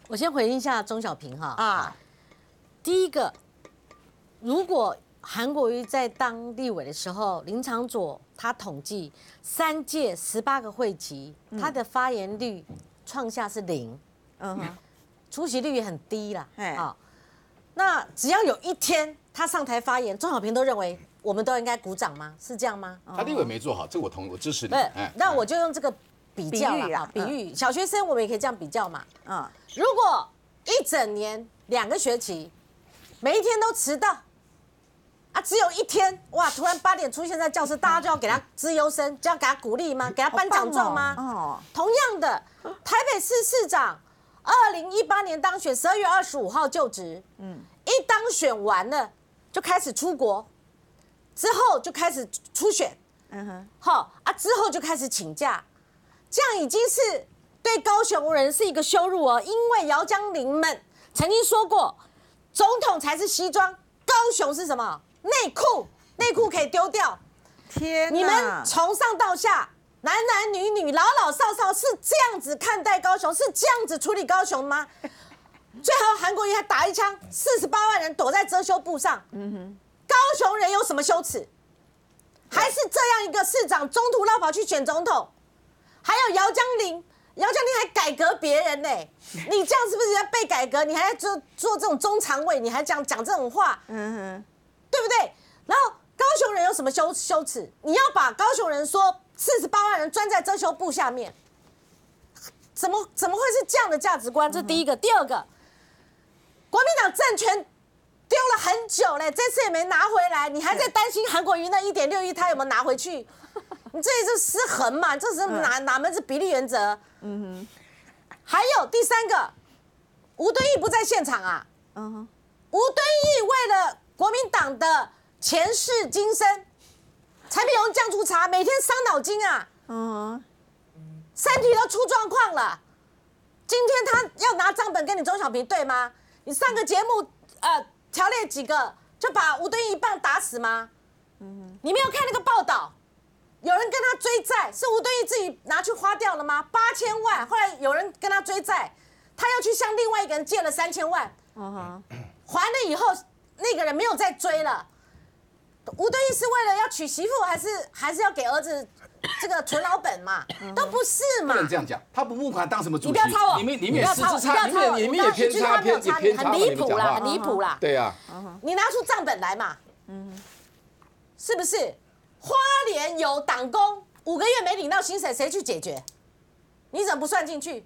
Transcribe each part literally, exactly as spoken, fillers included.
我先回应一下钟小平哈啊， 第一个，如果韩国瑜在当立委的时候，林昶佐他统计三届十八个会期，他的发言率创下是零， 嗯哼， 出席率也很低啦。 哎好，那只要有一天他上台发言，钟小平都认为我们都应该鼓掌吗？是这样吗？ 他立委没做好，这个我同我支持你。 不是，那我就用这个比较比喻啊了，比喻小学生我们也可以这样比较嘛。 嗯， 如果一整年两个学期，每一天都迟到，啊，只有一天哇，突然八点出现在教室，大家就要给他资优生，就要给他鼓励吗？给他颁奖状吗？ 哦， 同样的，台北市市长二零一八年当选，十二月二十五号就职，嗯，一当选完了就开始出国，之后就开始初选， 嗯哼， 好啊，之后就开始请假，这样已经是对高雄人是一个羞辱哦，因为姚江林们曾经说过，总统才是西装，高雄是什么？内裤，内裤可以丢掉。 天哪， 你们从上到下，男男女女、老老少少是这样子看待高雄，是这样子处理高雄吗？最后韩国瑜还打一枪，四十八万人躲在遮羞布上。嗯哼，高雄人有什么羞耻？还是这样一个市长中途绕跑去选总统，还有姚江林，姚江林还改革别人呢、你这样是不是在被改革？你还在做做这种中常委，你还讲讲这种话？ 嗯哼， 对不对？然后高雄人有什么羞羞耻？你要把高雄人说四十八万人钻在遮羞布下面，怎么怎么会是这样的价值观？这是第一个。第二个，国民党政权丢了很久嘞，这次也没拿回来，你还在担心韩国瑜那一点六亿他有没有拿回去？你这是失衡嘛？这是哪哪门子比例原则？嗯哼。还有第三个，吴敦义不在现场啊。 嗯哼， 吴敦义为了国民党的前世今生，柴米油酱醋茶，每天伤脑筋啊， 嗯身体都出状况了。今天他要拿账本跟你钟小平对吗？你上个节目呃条列几个就把吴敦义一棒打死吗？嗯，你没有看那个报道，有人跟他追债，是吴敦义自己拿去花掉了吗？八千万，后来有人跟他追债，他又去向另外一个人借了三千万。 嗯哼， 还了以后，那个人没有再追了。吴敦义是为了要娶媳妇，还是还是要给儿子这个存老本嘛？都不是嘛。 不能这样讲，他不募款当什么主席？ 你不要抄我， 你们你们不要抄我， 也失之差， 你不要抄我， 你们也你们也偏差偏也偏差了， 很离谱啦， 你们讲话很离谱啦。 对啊， 你拿出账本来嘛，是不是？花莲有党工五个月没领到薪水，谁去解决？你怎么不算进去？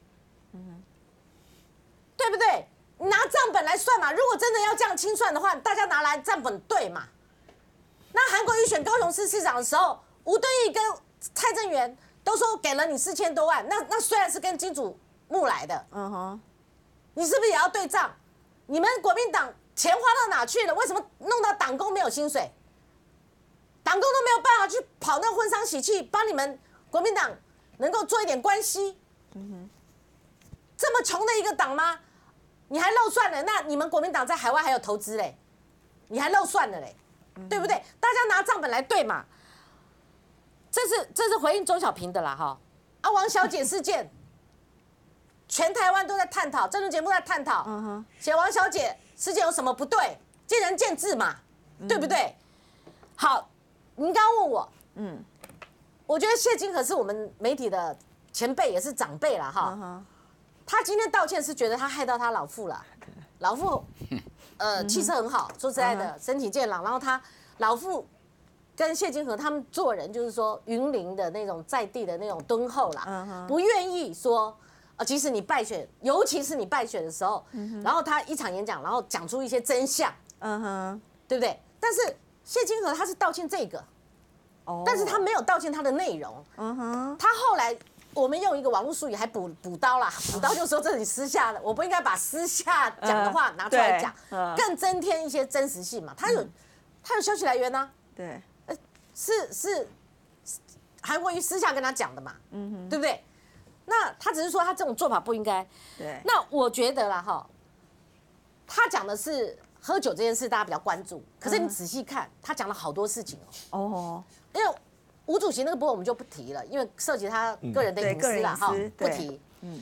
对不对？你拿账本来算嘛。如果真的要这样清算的话，大家拿来账本对嘛。那韩国瑜选高雄市市长的时候，吴敦义跟蔡正元都说给了你四千多万，那那虽然是跟金主募来的， 嗯哼， 你是不是也要对账？你们国民党钱花到哪去了？为什么弄到党工没有薪水？党工都没有办法去跑那婚丧喜庆，帮你们国民党能够做一点关系。这么穷的一个党吗？你还漏算了？那你们国民党在海外还有投资嘞，你还漏算了嘞，对不对？大家拿账本来对嘛。这是这是回应钟小平的啦哈。啊，王小姐事件，全台湾都在探讨，政治节目在探讨，写王小姐事件有什么不对？见仁见智嘛，对不对？好，您刚刚问我，嗯，我觉得谢金河是我们媒体的前辈，也是长辈了哈。他今天道歉是觉得他害到他老父了，老父呃气色很好，说实在的身体健朗，然后他老父跟谢金河他们做人就是说云林的那种在地的那种敦厚啦，不愿意说呃即使你败选，尤其是你败选的时候，然后他一场演讲，然后讲出一些真相，嗯哼，对不对？但是谢金河他是道歉这个，但是他没有道歉他的内容，嗯哼，他后来。我们用一个网络术语还补补刀啦，补刀就说这是你私下的，我不应该把私下讲的话拿出来讲，更增添一些真实性嘛。他有他有消息来源呢， 对， 是是韩国瑜私下跟他讲的嘛，嗯哼，对不对？那他只是说他这种做法不应该， 对。 那我觉得啦哈，他讲的是喝酒这件事大家比较关注，可是你仔细看，他讲了好多事情哦，哦，因为。吴主席那个部分我们就不提了，因为涉及他个人的隐私了哈，不提。嗯，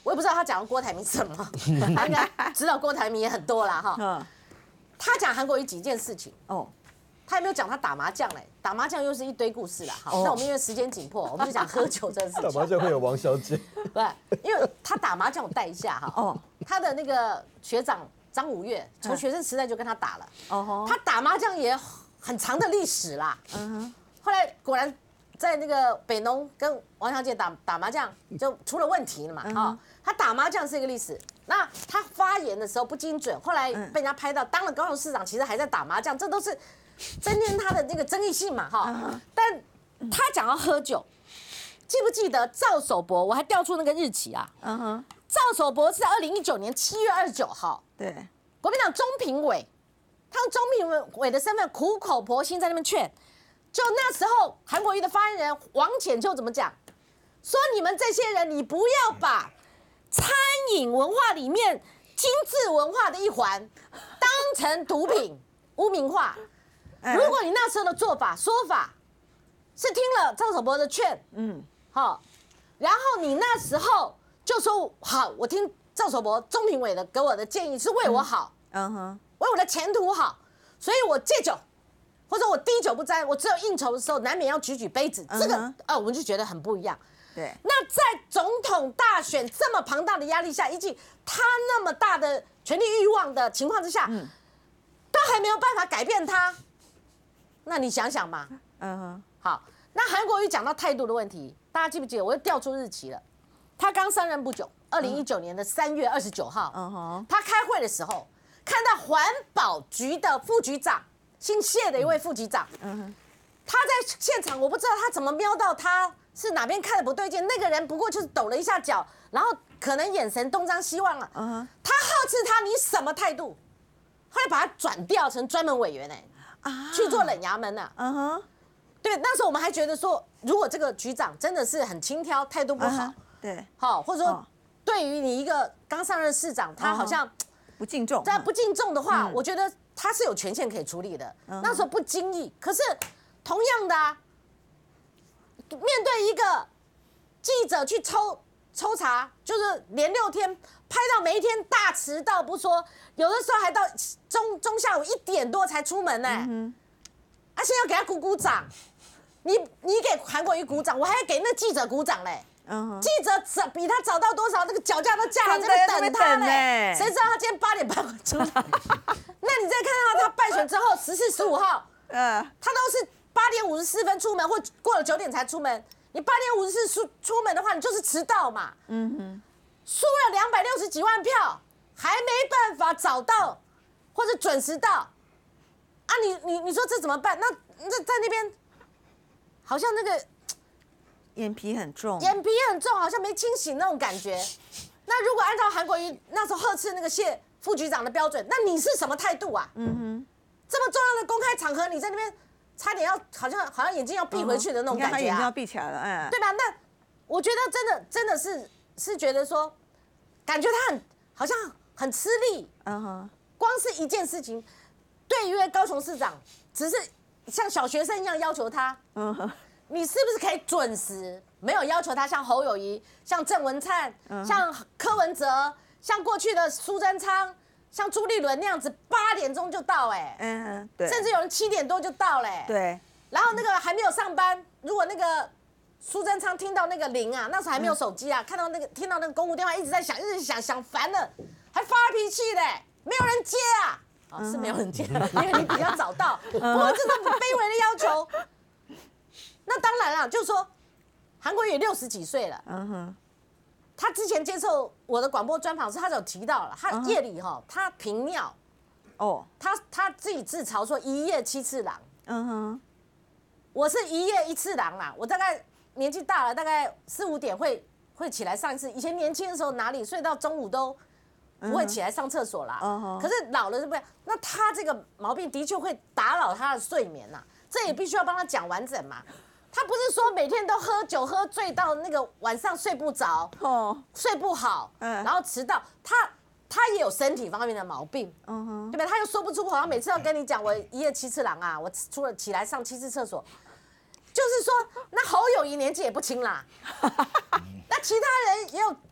我也不知道他讲郭台铭什么，他应该知道郭台铭也很多啦哈。 嗯， 他讲韩国瑜几件事情， 哦， 他也没有讲他打麻将嘞，打麻将又是一堆故事啦。好， 哦那我们因为时间紧迫，我们就讲喝酒这个事情。 打麻将会有王小姐， 对，因为他打麻将我带一下哈。 哦， 他的那个学长张五岳，从学生时代就跟他打了。 哦吼， 他打麻将也很长的历史啦。 嗯哼， 后来果然在那个北农跟王小姐打打麻将就出了问题了嘛。哈，他打麻将是一个历史。那他发言的时候不精准，后来被人家拍到当了高雄市长，其实还在打麻将，这都是增添他的那个争议性嘛。哈，但他讲要喝酒，记不记得赵守博？我还调出那个日期啊。 嗯哼， 赵守博是在二零一九年七月二十九号， 对， 国民党中评委，他用中评委的身份苦口婆心在那边劝。就那时候，韩国瑜的发言人王浅秋怎么讲？说你们这些人，你不要把餐饮文化里面精致文化的一环当成毒品污名化。如果你那时候的做法说法是听了赵守博的劝，嗯，好，然后你那时候就说好，我听赵守博中评委的给我的建议是为我好， 嗯哼， 为我的前途好，所以我戒酒，或者我滴酒不沾，我只有应酬的时候难免要举举杯子，这个嗯哼啊，我们就觉得很不一样。 对， 那在总统大选这么庞大的压力下，以及他那么大的权力欲望的情况之下， 嗯都还没有办法改变他，那你想想嘛。 嗯哼， 好，那韩国瑜讲到态度的问题，大家记不记得？我又调出日期了，他刚上任不久，二零一九年的三月二十九号， 嗯哼， 他开会的时候，看到环保局的副局长，姓谢的一位副局长， 嗯哼， 他在现场，我不知道他怎么瞄到他是哪边看的不对劲，那个人不过就是抖了一下脚，然后可能眼神东张西望了。 嗯哼， 他呵斥他，你什么态度？后来把他转调成专门委员哎、 啊， 去做冷衙门呐、 嗯哼， 对，那时候我们还觉得说，如果这个局长真的是很轻佻，态度不好， 嗯哼对， 好，或者说哦对于你一个刚上任市长，他好像不敬重， 他不敬重的话， 嗯我觉得他是有权限可以处理的。 嗯哼那时候不经意，可是同样的啊，面对一个记者去抽抽查，就是连六天拍到每一天大迟到不说，有的时候还到中中下午一点多才出门呢、 嗯啊，现在要给他鼓鼓掌，你你给韩国瑜鼓掌，我还要给那记者鼓掌嘞。 嗯哼， 记者早比他早到多少，那个脚架都架好真的在那在那边边等他等嘞， 呢谁知道他今天八点半会出来？那你再看到他败选之后，十四、十五号， 呃， 他都是八点五十四分出门，或过了九点才出门。你八点五十四出出门的话，你就是迟到嘛。 嗯哼， 输了两百六十几万票，还没办法找到或者准时到啊你！你你说这怎么办？那那在那边好像那个眼皮很重， 眼皮很重，好像没清醒那种感觉。那如果按照韩国瑜那时候呵斥那个谢副局长的标准，那你是什么态度啊？ 嗯哼， 这么重要的公开场合，你在那边差点要好像好像眼睛要闭回去的那种你看他眼睛要感觉啊， 闭起来了，哎， 对吧？那我觉得真的真的是是觉得说，感觉他很好像很吃力。 嗯哼， 光是一件事情，对于高雄市长，只是像小学生一样要求他， 嗯哼， 你是不是可以准时？没有要求他像侯友宜、像郑文灿、像柯文哲、像过去的苏贞昌、像朱立伦那样子，八点钟就到、哎， 嗯，对， 甚至有人七点多就到嘞、 对， 然后那个还没有上班，如果那个苏贞昌听到那个铃啊，那时候还没有手机啊，看到那个听到那个公务电话一直在响，一直响响烦了，还发脾气嘞，没有人接啊，啊、是没有人接，因为你比较早到，不过这种卑微的要求，那当然了，就是说韩国瑜也六十几岁了， 嗯哼， 他之前接受我的广播专访时，他就有提到了，他夜里哈、他频尿， 哦， 他他自己自嘲说一夜七次郎。 嗯哼， 我是一夜一次郎啦，我大概年纪大了，大概四五点会会起来上一次。以前年轻的时候哪里睡到中午都不会起来上厕所啦。 嗯哼可是老了是不一样。那他这个毛病的确会打扰他的睡眠呐，这也必须要帮他讲完整嘛。他不是说每天都喝酒喝醉到那个晚上睡不着， 哦， 睡不好， 嗯然后迟到，他他也有身体方面的毛病。 嗯哼， 对吧？他又说不出口，他每次要跟你讲我一夜七次郎啊，我除了起来上七次厕所，就是说那侯友宜年纪也不轻啦，那其他人也有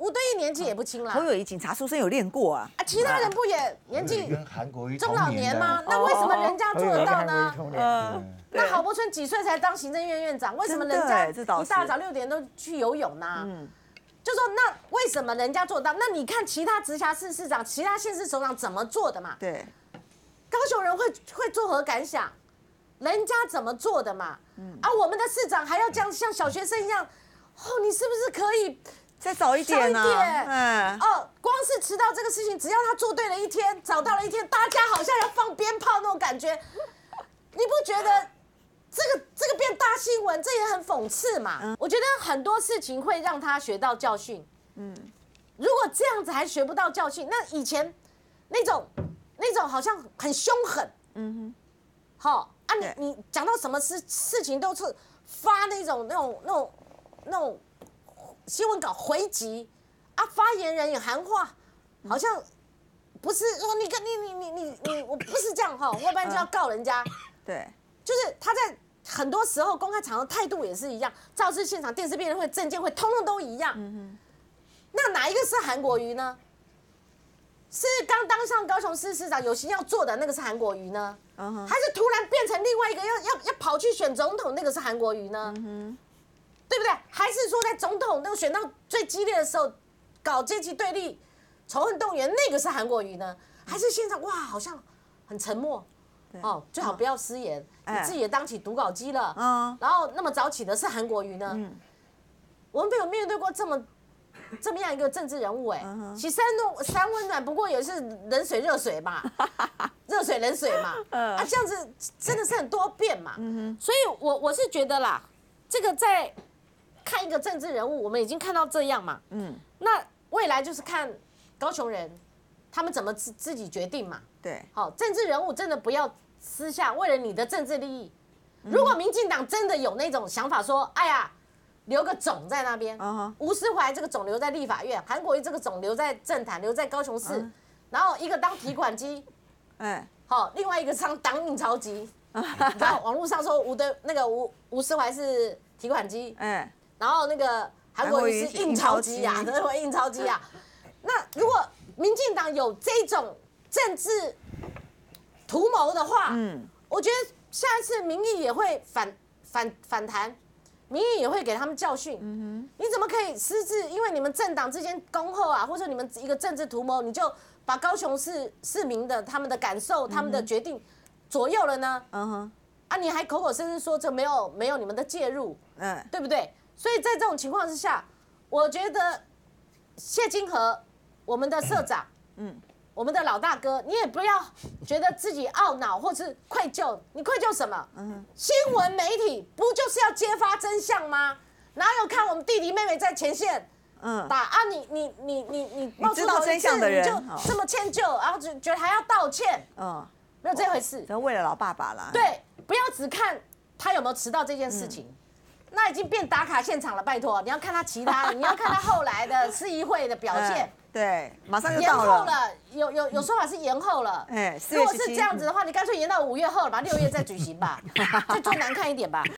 吴敦义年纪也不轻啦。 侯友宜警察出身有练过啊。 啊，其他人不也年纪跟韩国瑜中老年吗？ 同那为什么人家做得到呢？ 嗯， 那郝柏村几岁才当行政院院长？为什么人家一大早六点都去游泳呢？嗯，就说那为什么人家做到？那你看其他直辖市市长、其他县市首长怎么做的嘛？ 对， 高雄人会会作何感想？人家怎么做的嘛？嗯，啊，我们的市长还要这样像小学生一样，哦，你是不是可以再早一点呢？ 嗯，哦，光是迟到这个事情，只要他做对了一天，早到了一天，大家好像要放鞭炮那种感觉，你不觉得这个这个变大新闻，这也很讽刺嘛？嗯，我觉得很多事情会让他学到教训。嗯，如果这样子还学不到教训，那以前那种那种好像很凶狠，嗯哼，好啊你，你你讲到什么事事情都是发那种那种那种那种新闻稿回击啊，发言人也喊话，好像不是说你跟你你你你你我不是这样哈，要不然就要告人家。 对， 就是他在很多时候公开场合态度也是一样，造势现场、电视辩论会、政见会，通通都一样。嗯那哪一个是韩国瑜呢？是刚当上高雄市市长有心要做的那个是韩国瑜呢？嗯还是突然变成另外一个要要要跑去选总统那个是韩国瑜呢？嗯对不对？还是说在总统那个选到最激烈的时候，搞阶级对立、仇恨动员，那个是韩国瑜呢？还是现场哇，好像很沉默？哦，最好不要失言，你自己也当起读稿机了。嗯，然后那么早起的是韩国瑜呢？嗯，我们没有面对过这么这么样一个政治人物哎，其实三温三温暖不过也是冷水热水嘛，热水冷水嘛，啊这样子真的是很多变嘛。所以我我是觉得啦，这个在看一个政治人物，我们已经看到这样嘛。嗯，那未来就是看高雄人他们怎么自自己决定嘛。 对， 好，政治人物真的不要私下为了你的政治利益，如果民进党真的有那种想法说，哎呀，留个种在那边，吴思怀这个种留在立法院，韩国瑜这个种留在政坛，留在高雄市，然后一个当提款机，哎，好，另外一个当当印钞机，你知道网络上说吴的那个吴吴思怀是提款机，哎，然后那个韩国瑜是印钞机啊，对，会印钞机啊。那如果民进党有这种政治图谋的话，嗯，我觉得下一次民意也会反反反弹，民意也会给他们教训。嗯哼，你怎么可以私自因为你们政党之间恭候啊，或者你们一个政治图谋，你就把高雄市市民的他们的感受、他们的决定左右了呢？嗯哼，啊，你还口口声声说这没有没有你们的介入，嗯，对不对？所以在这种情况之下，我觉得谢金河我们的社长，嗯。我们的老大哥，你也不要觉得自己懊恼或是愧疚，你愧疚什么？嗯，新闻媒体不就是要揭发真相吗？哪有看我们弟弟妹妹在前线，嗯，打啊你你你你你冒出头一次你就这么歉疚，然后就觉得还要道歉，嗯，没有这回事。 只为了老爸爸啦。 对，不要只看他有没有迟到这件事情。那已经变打卡现场了，拜托，你要看他其他的，你要看他后来的市议会的表现。 对，马上就延到后了，有有有说法是延后了。 哎， 如果是这样子的话，你干脆延到五月后了吧，六月再举行吧，再做难看一点吧。